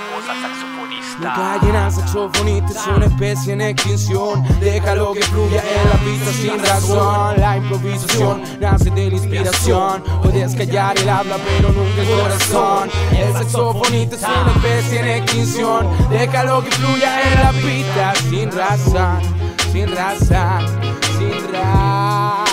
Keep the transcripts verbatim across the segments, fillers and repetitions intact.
voz al saxofonista. No callen al saxofonista, es una especie en extinción. Déjalo que fluya en la pista sin razón. La improvisación nace de la inspiración. Puedes callar el habla pero nunca el corazón. El saxofonista es una especie en extinción. Déjalo que fluya en la pista sin razón. Sin razón, sin razón.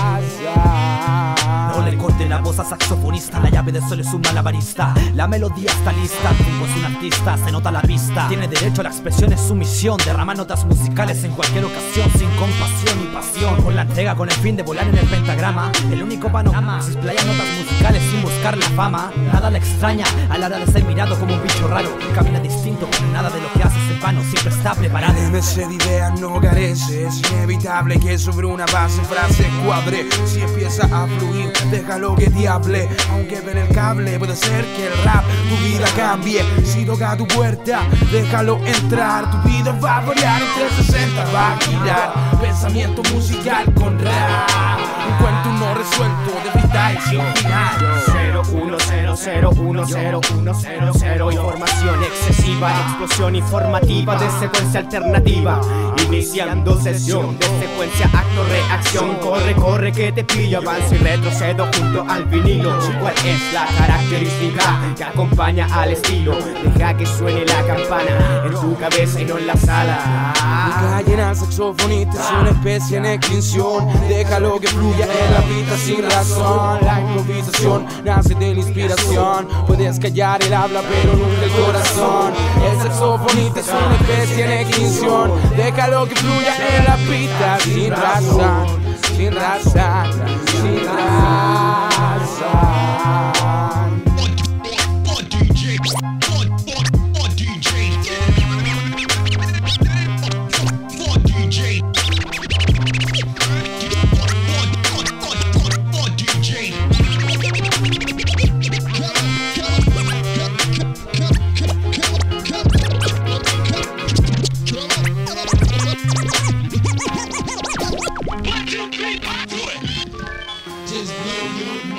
No le corten la voz al saxofonista, la llave de sol es un malabarista. La melodía está lista, tipo es un artista, se nota la vista. Tiene derecho a la expresión, es su misión. Derrama notas musicales en cualquier ocasión, sin compasión ni pasión. Con la entrega, con el fin de volar en el pentagrama. El único panorama, se explaya notas musicales sin buscar la fama. Nada le extraña a la hora de ser mirado como un bicho raro. Camina distinto, pero nada de lo que hace es en vano, siempre está preparado. Debe ser idea, no carece. Es inevitable que sobre una base frase cuadre. Si empieza a fluir, déjalo que te hable. Aunque ven el cable, puede ser que el rap tu vida cambie. Si toca tu puerta, déjalo entrar. Tu vida va a variar en trescientos sesenta, va a girar. Pensamiento musical con rap. Un cuento no resuelto de freestyle sin final. Cero, uno, cero, cero, uno, cero, uno, cero, cero. Información excesiva, explosión informativa de secuencia alternativa. Iniciando sesión de secuencia, acto, reacción. Corre, corre que te pillo, avance y retrocedo junto al vinilo. ¿Cuál es la característica que acompaña al estilo? Deja que suene la campana en tu cabeza y no en la sala. No callen al saxofonista, es una especie en extinción. Déjalo que fluya en la pista sin razón. La improvisación nace de la inspiración. Puedes callar el habla pero nunca el corazón. El saxofonista es una especie en extinción. Déjalo que fluya en la pista sin razón. Sin razón, sin razón. Just blow your